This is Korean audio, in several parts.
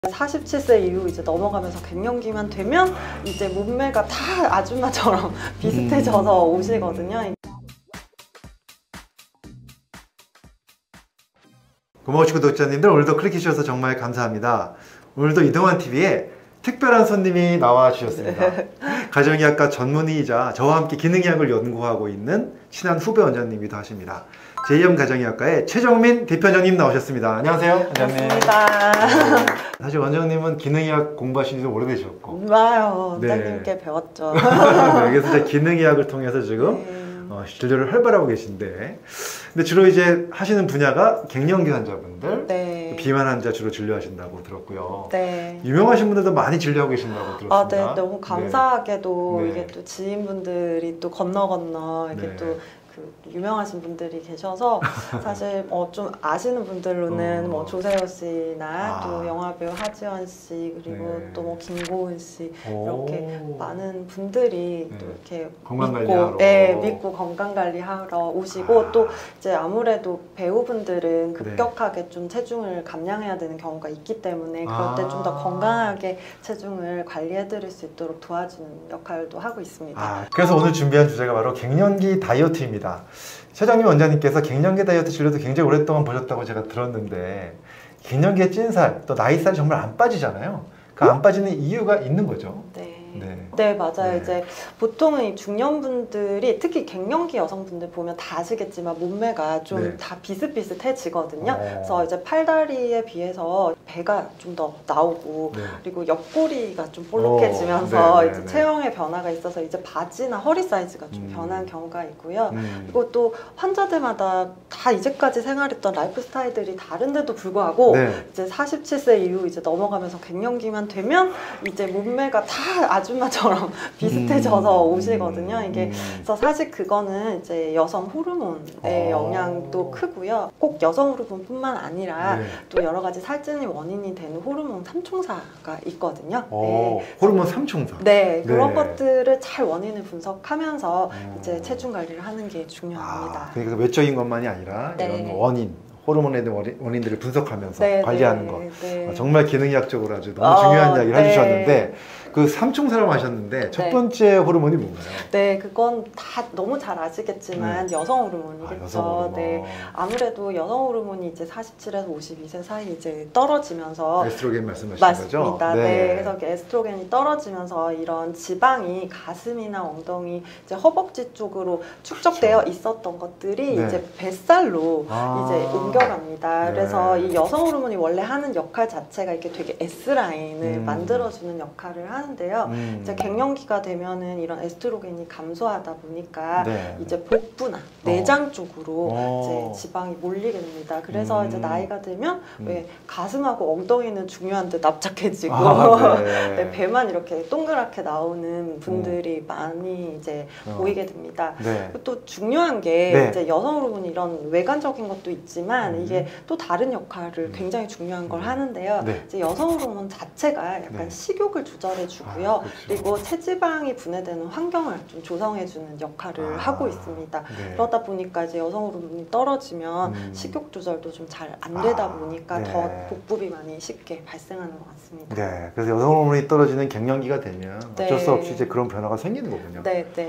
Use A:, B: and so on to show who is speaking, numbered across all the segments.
A: 47세 이후 이제 넘어가면서 갱년기만 되면 이제 몸매가 다 아줌마처럼 비슷해져서 오시거든요.
B: 고마우신 구독자님들, 오늘도 클릭해주셔서 정말 감사합니다. 오늘도 이동환TV에 특별한 손님이 나와 주셨습니다. 가정의학과 전문의이자 저와 함께 기능의학을 연구하고 있는 친한 후배 원장님이기도 하십니다. 제2형 가정의학과의 최정민 대표원장님 나오셨습니다. 안녕하세요, 원장님.
A: 반갑습니다.
B: 사실 원장님은 기능의학 공부하신 지도 오래되셨고,
A: 와요,
B: 네.
A: 원장님께 배웠죠.
B: 네, 그래서 이제 기능의학을 통해서 지금 진료를 활발하고 계신데, 근데 주로 이제 하시는 분야가 갱년기 환자분들,
A: 네.
B: 비만 환자 주로 진료하신다고 들었고요.
A: 네.
B: 유명하신 분들도 많이 진료하고 계신다고 들었습니다.
A: 아, 네, 너무 감사하게도
B: 네.
A: 이게 또 지인분들이 또 건너 이게
B: 네.
A: 또 유명하신 분들이 계셔서 사실 좀 아시는 분들로는 뭐 조세호 씨나 또 영화배우 하지원 씨 그리고
B: 네.
A: 또 뭐 김고은 씨 이렇게 많은 분들이
B: 네.
A: 또 이렇게
B: 건강관리하러
A: 믿고 건강관리하러 오시고 또 이제 아무래도 배우분들은 급격하게 좀 체중을 감량해야 되는 경우가 있기 때문에 그럴 때 좀 더 건강하게 체중을 관리해드릴 수 있도록 도와주는 역할도 하고 있습니다.
B: 그래서 오늘 준비한 주제가 바로 갱년기 다이어트입니다. 최정민 원장님께서 갱년기 다이어트 진료도 굉장히 오랫동안 보셨다고 제가 들었는데, 갱년기의 찐살, 또 나이살이 정말 안 빠지잖아요. 그 안 빠지는 이유가 있는 거죠.
A: 네, 맞아요. 이제 보통은 이 중년분들이 특히 갱년기 여성분들 보면 다 아시겠지만 몸매가 좀 다 비슷비슷해지거든요. 그래서 이제 팔다리에 비해서 배가 좀 더 나오고 그리고 옆구리가 좀 볼록해지면서 이제 체형의 변화가 있어서 이제 바지나 허리 사이즈가 좀 변한 경우가 있고요. 그리고 또 환자들마다 다 이제까지 생활했던 라이프 스타일들이 다른데도 불구하고 이제 47세 이후 이제 넘어가면서 갱년기만 되면 이제 몸매가 다 아줌마처럼 비슷해져서 오시거든요. 이게 그래서 사실 그거는 이제 여성 호르몬의 영향도 크고요. 꼭 여성 호르몬뿐만 아니라 또 여러 가지 살찐의 원인이 되는 호르몬 삼총사가 있거든요.
B: 호르몬 삼총사.
A: 네, 그런 것들을 잘 원인을 분석하면서 이제 체중 관리를 하는 게 중요합니다.
B: 그러니까 외적인 것만이 아니라 이런 원인. 호르몬에 대한 원인들을 분석하면서 관리하는 것. 정말 기능의학적으로 아주 너무 중요한 이야기를 해주셨는데, 그 삼총사라고 하셨는데 첫 번째 호르몬이 뭔가요? 네,
A: 그건 다 너무 잘 아시겠지만 여성 호르몬이겠죠.
B: 여성 호르몬.
A: 네, 아무래도 여성 호르몬이 이제 47에서 52세 사이 이제 떨어지면서
B: 에스트로겐 말씀하시는 거죠?
A: 맞습니다. 네, 그래서 에스트로겐이 떨어지면서 이런 지방이 가슴이나 엉덩이, 이제 허벅지 쪽으로 축적되어 있었던 것들이 이제 뱃살로 이제 옮겨갑니다. 그래서 이 여성 호르몬이 원래 하는 역할 자체가 이렇게 되게 S라인을 만들어주는 역할을 하는데요. 이제 갱년기가 되면은 이런 에스트로겐이 감소하다 보니까 이제 복부나 내장 쪽으로 이제 지방이 몰리게 됩니다. 그래서 이제 나이가 들면 왜 가슴하고 엉덩이는 중요한 듯 납작해지고 네, 배만 이렇게 동그랗게 나오는 분들이 많이 이제 보이게 됩니다. 또 중요한 게 이제 여성 호르몬이 이런 외관적인 것도 있지만 이게 또 다른 역할을 굉장히 중요한 걸 하는데요. 이제 여성 호르몬 자체가 약간 식욕을 조절해주고요. 그리고 체지방이 분해되는 환경을 좀 조성해주는 역할을 하고 있습니다. 그러다 보니까 이제 여성 호르몬이 떨어지면 식욕 조절도 좀 잘 안 되다 보니까 더 복부비만이 쉽게 발생하는 것 같습니다.
B: 네, 그래서 여성 호르몬이 떨어지는 갱년기가 되면 어쩔 수 없이 이제 그런 변화가 생기는 거군요.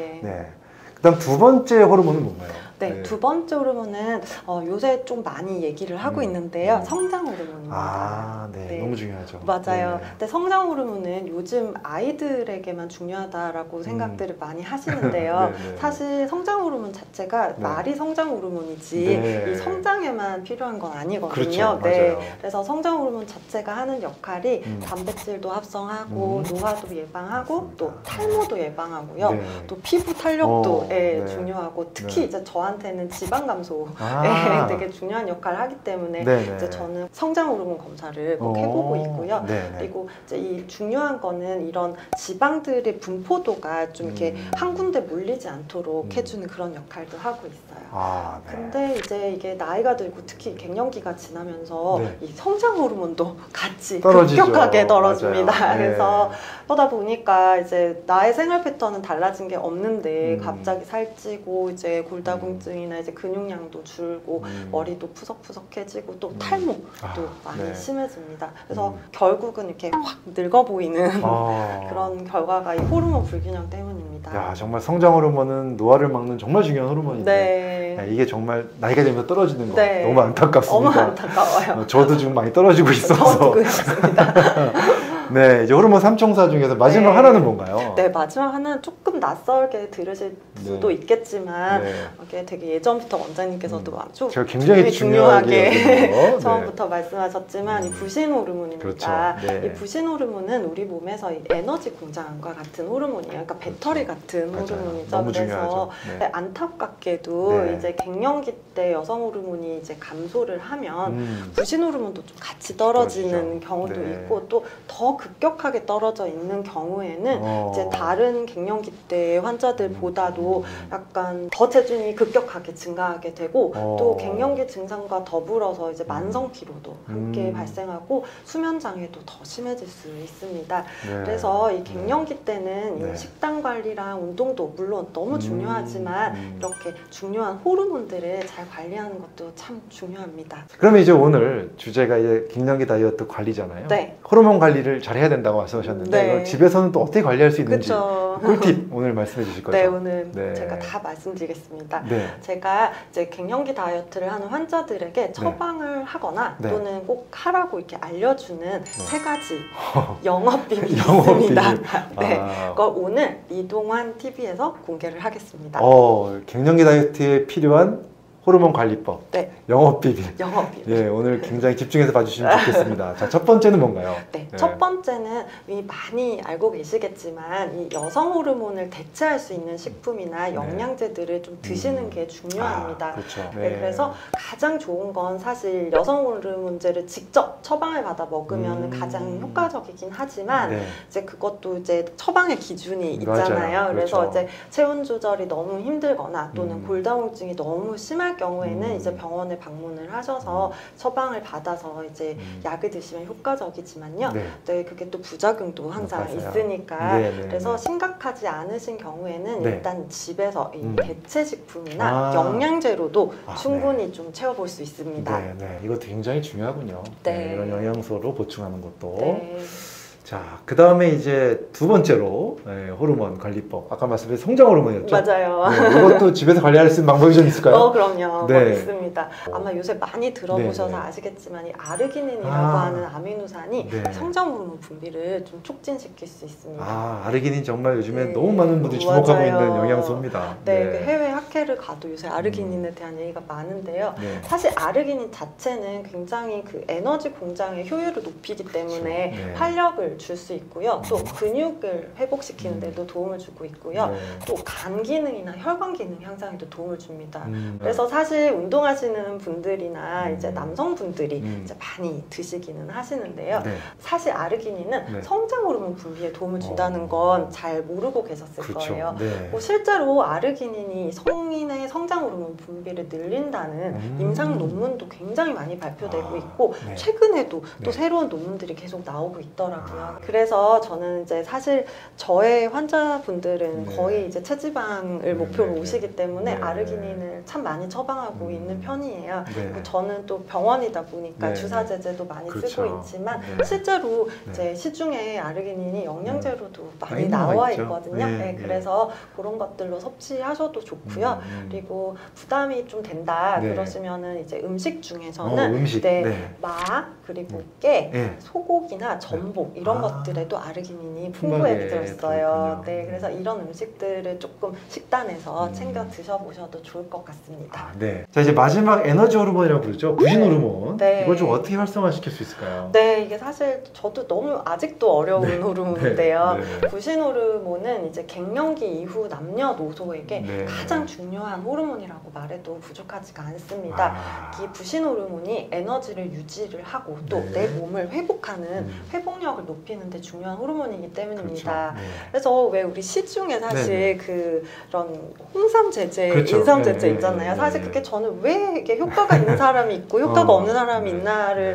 B: 그다음 두 번째 호르몬은 뭔가요?
A: 두 번째 호르몬은 요새 좀 많이 얘기를 하고 있는데요. 성장 호르몬입니다.
B: 너무 중요하죠.
A: 맞아요. 근데 성장 호르몬은 요즘 아이들에게만 중요하다라고 생각들을 많이 하시는데요. 사실 성장 호르몬 자체가 말이 성장 호르몬이지 이 성장에만 필요한 건 아니거든요. 그래서 성장 호르몬 자체가 하는 역할이 단백질도 합성하고 노화도 예방하고 또 탈모도 예방하고요. 또 피부 탄력도 중요하고 특히 이제 저한테는 지방 감소에 되게 중요한 역할을 하기 때문에 이제 저는 성장 호르몬 검사를 꼭 해보고 있고요. 그리고 이제 이 중요한 거는 이런 지방들의 분포도가 좀 이렇게 한 군데 몰리지 않도록 해주는 그런 역할도 하고 있어요. 근데 이제 이게 나이가 들고 특히 갱년기가 지나면서 이 성장 호르몬도 같이 급격하게 떨어집니다. 그래서 그러다 보니까 이제 나의 생활 패턴은 달라진 게 없는데 갑자기 갑자기 살찌고 이제 골다공증이나 이제 근육량도 줄고 머리도 푸석푸석해지고 또 탈모도 많이
B: 네.
A: 심해집니다. 그래서 결국은 이렇게 확 늙어 보이는 그런 결과가 이 호르몬 불균형 때문입니다.
B: 야, 정말 성장 호르몬은 노화를 막는 정말 중요한 호르몬인데
A: 네.
B: 야, 이게 정말 나이가 들면서 떨어지는 거
A: 네.
B: 너무 안타깝습니다.
A: 너무 안타까워요.
B: 저도 지금 많이 떨어지고 있어서.
A: 저도 그렇습니다.
B: 네, 이제 호르몬 삼총사 중에서 마지막
A: 네.
B: 하나는 뭔가요?
A: 네, 마지막 하나는 조금 낯설게 들으실 수도 있겠지만 이게 되게 예전부터 원장님께서도 아주
B: 제가 굉장히 중요하게
A: 처음부터 말씀하셨지만 이 부신 호르몬입니다.
B: 그렇죠. 네.
A: 이 부신 호르몬은 우리 몸에서 이 에너지 공장과 같은 호르몬이에요. 그러니까 배터리 같은
B: 맞아요.
A: 호르몬이죠.
B: 너무
A: 그래서
B: 중요하죠. 네.
A: 안타깝게도
B: 네.
A: 이제 갱년기 때 여성 호르몬이 이제 감소를 하면 부신 호르몬도 좀 같이 떨어지는 경우도 있고 또 더 급격하게 떨어져 있는 경우에는 이제 다른 갱년기 때 환자들보다도 약간 더 체중이 급격하게 증가하게 되고 또 갱년기 증상과 더불어서 이제 만성 피로도 함께 발생하고 수면 장애도 더 심해질 수 있습니다.
B: 네.
A: 그래서 이 갱년기 때는 이 식단 관리랑 운동도 물론 너무 중요하지만 이렇게 중요한 호르몬들을 잘 관리하는 것도 참 중요합니다.
B: 그러면 이제 오늘 주제가 이제 갱년기 다이어트 관리잖아요.
A: 네.
B: 호르몬 관리를 잘 해야 된다고 말씀하셨는데
A: 네.
B: 이걸 집에서는 또 어떻게 관리할 수 있는지
A: 그쵸.
B: 꿀팁 오늘 말씀해 주실 거죠?
A: 네, 오늘
B: 네.
A: 제가 다 말씀드리겠습니다.
B: 네.
A: 제가 이제 갱년기 다이어트를 하는 환자들에게 처방을 하거나 또는 꼭 하라고 이렇게 알려주는 세 가지 영업 비밀이 있습니다. 네, 그걸 오늘 이동환 TV에서 공개를 하겠습니다.
B: 갱년기 다이어트에 필요한 호르몬 관리법,
A: 네.
B: 영업 비밀.
A: 영업 비밀.
B: 예, 오늘 굉장히 집중해서 봐주시면 좋겠습니다. 자, 첫 번째는 뭔가요?
A: 네, 첫 번째는 많이 알고 계시겠지만 이 여성 호르몬을 대체할 수 있는 식품이나 영양제들을 좀 드시는 게 중요합니다.
B: 그렇죠.
A: 네, 그래서 가장 좋은 건 사실 여성 호르몬제를 직접 처방을 받아 먹으면 가장 효과적이긴 하지만 이제 그것도 이제 처방의 기준이 있잖아요.
B: 맞아요.
A: 그래서
B: 그렇죠.
A: 이제 체온 조절이 너무 힘들거나 또는 골다공증이 너무 심할 경우에는 이제 병원에 방문을 하셔서 처방을 받아서 이제 약을 드시면 효과적이지만요. 네, 그게 또 부작용도 항상 있으니까 그래서 심각하지 않으신 경우에는 일단 집에서 이 대체 식품이나 영양제로도 충분히 좀 채워볼 수 있습니다.
B: 네, 이것도 굉장히 중요하군요.
A: 네.
B: 이런 영양소로 보충하는 것도.
A: 네.
B: 자, 그 다음에 이제 두 번째로 호르몬 관리법. 아까 말씀드린 성장 호르몬이었죠?
A: 맞아요.
B: 이것도 집에서 관리할 수 있는 방법이 좀 있을까요?
A: 그럼요. 있습니다. 아마 요새 많이 들어보셔서 아시겠지만 이 아르기닌이라고 하는 아미노산이 성장 호르몬 분비를 좀 촉진시킬 수 있습니다.
B: 아르기닌 정말 요즘에 너무 많은 분들이 주목하고 있는 영양소입니다.
A: 네, 그 해외 학회를 가도 요새 아르기닌에 대한 얘기가 많은데요. 사실 아르기닌 자체는 굉장히 그 에너지 공장의 효율을 높이기 때문에 활력을 줄 수 있고요. 또 근육을 회복시키는 데도 도움을 주고 있고요. 또 간 기능이나 혈관 기능 향상에도 도움을 줍니다. 그래서 사실 운동하시는 분들이나 이제 남성분들이 이제 많이 드시기는 하시는데요. 사실 아르기닌은 성장 호르몬 분비에 도움을 준다는 건 잘 모르고 계셨을 거예요. 실제로 아르기닌이 성인의 성장 호르몬 분비를 늘린다는 임상 논문도 굉장히 많이 발표되고 있고 최근에도 또 새로운 논문들이 계속 나오고 있더라고요. 그래서 저는 이제 사실 저의 환자분들은 거의 이제 체지방을 목표로 오시기 때문에 아르기닌을 참 많이 처방하고 있는 편이에요. 그리고 저는 또 병원이다 보니까 주사제제도 많이 쓰고 있지만 실제로 이제 시중에 아르기닌이 영양제로도 많이 나와 있거든요. 그래서 그런 것들로 섭취하셔도 좋고요. 그리고 부담이 좀 된다 그러시면은 이제 음식 중에서는 마 그리고 깨, 소고기나 전복 이런 것들에도 아르기닌이 풍부하게 들어있어요. 네, 그래서 이런 음식들을 조금 식단에서 챙겨 드셔보셔도 좋을 것 같습니다.
B: 자, 이제 마지막 에너지 호르몬이라고 부르죠. 부신 호르몬. 이걸 좀 어떻게 활성화시킬 수 있을까요?
A: 네, 이게 사실 저도 너무 아직도 어려운 호르몬인데요. 부신 호르몬은 이제 갱년기 이후 남녀노소에게 가장 중요한 호르몬이라고 말해도 부족하지가 않습니다. 이 부신 호르몬이 에너지를 유지를 하고 또 내 몸을 회복하는 회복력을 높이는 데 중요한 호르몬이기 때문입니다. 그래서 왜 우리 시중에 사실 그런 홍삼 제제, 인삼 제제 있잖아요. 사실 그게 저는 왜 이게 효과가 있는 사람이 있고 효과가 없는 사람이 있나를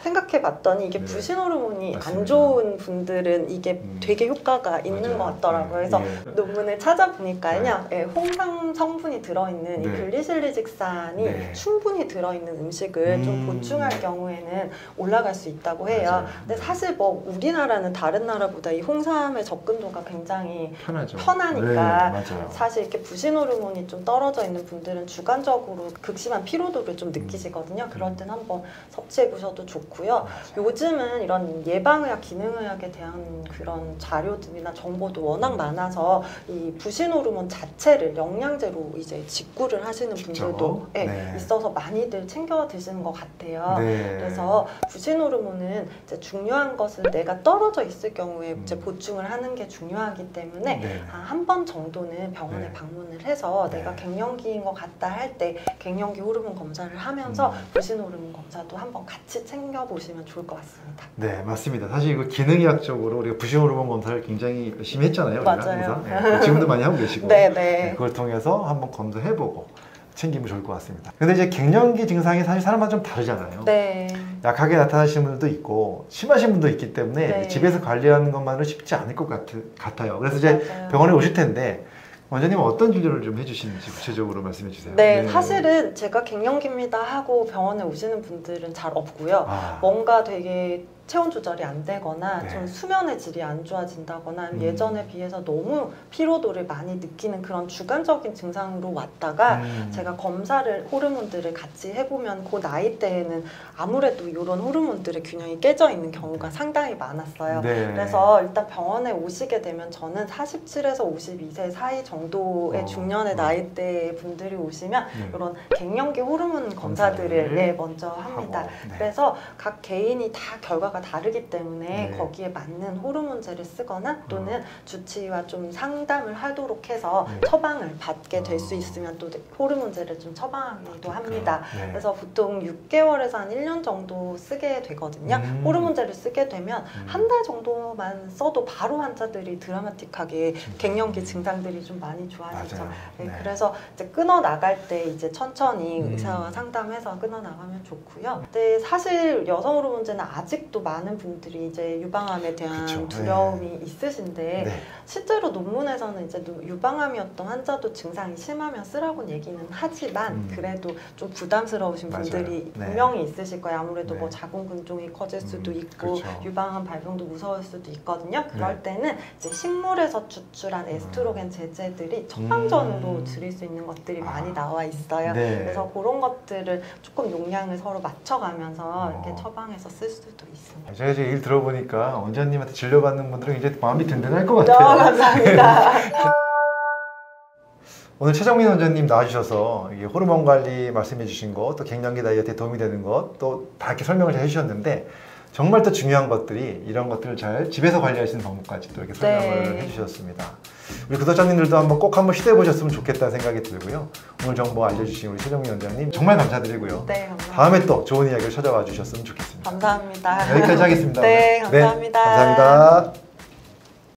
A: 생각해 봤더니 이게
B: 네.
A: 부신 호르몬이
B: 맞습니다.
A: 안 좋은 분들은 이게 되게 효과가 있는
B: 맞아요.
A: 것 같더라고요. 그래서
B: 예.
A: 논문을 찾아보니까요, 예, 홍삼 성분이 들어있는 이
B: 네.
A: 글리실리직산이
B: 네.
A: 충분히 들어있는 음식을 좀 보충할 경우에는 올라갈 수 있다고 해요.
B: 맞아요.
A: 근데 사실 뭐 우리나라는 다른 나라보다 이 홍삼의 접근도가 굉장히
B: 편하죠.
A: 편하니까
B: 네, 맞아요.
A: 사실 이렇게 부신 호르몬이 좀 떨어져 있는 분들은 주관적으로 극심한 피로도를 좀 느끼시거든요. 그럴 땐 한번 섭취해 보셔도 좋고요.
B: 맞아요.
A: 요즘은 이런 예방의학, 기능의학에 대한 그런 자료들이나 정보도 워낙 많아서 이 부신 호르몬 자체를 영양제로 이제 직구를 하시는 분들도
B: 네.
A: 있어서 많이들 챙겨 드시는 것 같아요.
B: 네.
A: 그래서 부신 호르몬은 이제 중요한 것은 내가 떨어져 있을 경우에 이제 보충을 하는 게 중요하기 때문에
B: 네.
A: 한 번 정도는 병원에
B: 네.
A: 방문을 해서
B: 네.
A: 내가 갱년기인 것 같다 할 때 갱년기 호르몬 검사를 하면서 부신 호르몬 검사도 한번 같이 챙겨보시면 좋을 것 같습니다.
B: 네, 맞습니다. 사실 이거 기능의학적으로 우리가 부신 호르몬 검사를 굉장히 열심히 했잖아요. 우리가
A: 맞아요.
B: 항상. 네, 지금도 많이 하고 계시고.
A: 네,
B: 네,
A: 네.
B: 그걸 통해서 한번 검사해보고 챙기면 좋을 것 같습니다. 근데 이제 갱년기 증상이 사실 사람마다 좀 다르잖아요.
A: 네.
B: 약하게 나타나시는 분들도 있고 심하신 분도 있기 때문에
A: 네.
B: 집에서 관리하는 것만으로 쉽지 않을 것 같아요. 그래서 이제
A: 맞아요.
B: 병원에 오실 텐데 원장님은 어떤 진료를 좀 해주시는지 구체적으로 말씀해 주세요.
A: 네, 사실은 제가 갱년기입니다 하고 병원에 오시는 분들은 잘 없고요. 뭔가 되게 체온 조절이 안 되거나
B: 네.
A: 좀 수면의 질이 안 좋아진다거나 예전에 비해서 너무 피로도를 많이 느끼는 그런 주관적인 증상으로 왔다가 제가 검사를 호르몬들을 같이 해보면 그 나이대에는 아무래도 이런 호르몬들의 균형이 깨져 있는 경우가 상당히 많았어요.
B: 네.
A: 그래서 일단 병원에 오시게 되면 저는 47에서 52세 사이 정도의 중년의 나이대 분들이 오시면 이런 갱년기 호르몬 검사들을 먼저 합니다.
B: 하고, 네.
A: 그래서 각 개인이 다 결과가 다르기 때문에
B: 네.
A: 거기에 맞는 호르몬제를 쓰거나 또는 주치의와 좀 상담을 하도록 해서 처방을 받게 될 수 있으면 또 호르몬제를 좀 처방하기도 합니다.
B: 네.
A: 그래서 보통 6개월에서 한 1년 정도 쓰게 되거든요. 호르몬제를 쓰게 되면 한 달 정도만 써도 바로 환자들이 드라마틱하게 갱년기 증상들이 좀 많이 좋아지죠.
B: 맞아요.
A: 네,
B: 네.
A: 그래서 이제 끊어 나갈 때 이제 천천히 의사와 상담해서 끊어 나가면 좋고요. 근데 사실 여성 호르몬제는 아직도 많은 분들이 이제 유방암에 대한
B: 그쵸.
A: 두려움이 있으신데
B: 네.
A: 실제로 논문에서는 이제 유방암이었던 환자도 증상이 심하면 쓰라고는 얘기는 하지만 그래도 좀 부담스러우신
B: 맞아요.
A: 분들이
B: 네.
A: 분명히 있으실 거예요. 아무래도
B: 네.
A: 뭐 자궁근종이 커질 수도 있고
B: 그쵸.
A: 유방암 발병도 무서울 수도 있거든요. 그럴
B: 네.
A: 때는 이제 식물에서 추출한 에스트로겐 제제들이 처방전으로 줄일 수 있는 것들이 많이 나와 있어요.
B: 네.
A: 그래서 그런 것들을 조금 용량을 서로 맞춰가면서 이렇게 처방해서 쓸 수도 있습니다.
B: 제가 이제 일 들어보니까 원장님한테 진료받는 분들은 이제 마음이 든든할 것
A: 너무
B: 같아요.
A: 감사합니다.
B: 오늘 최정민 원장님 나와주셔서 이게 호르몬 관리 말씀해 주신 것, 또 갱년기 다이어트에 도움이 되는 것, 또 다 이렇게 설명을 잘 해주셨는데 정말 또 중요한 것들이 이런 것들을 잘 집에서 관리할 수 있는 방법까지 또 이렇게 설명을 해주셨습니다. 우리 구독자님들도 꼭 한번 시도해 보셨으면 좋겠다는 생각이 들고요. 오늘 정보 알려주신 우리 최정민 원장님 정말 감사드리고요.
A: 네, 감사합니다.
B: 다음에 또 좋은 이야기를 찾아와 주셨으면 좋겠습니다.
A: 감사합니다.
B: 여기까지 하겠습니다.
A: 네, 감사합니다.
B: 네, 감사합니다.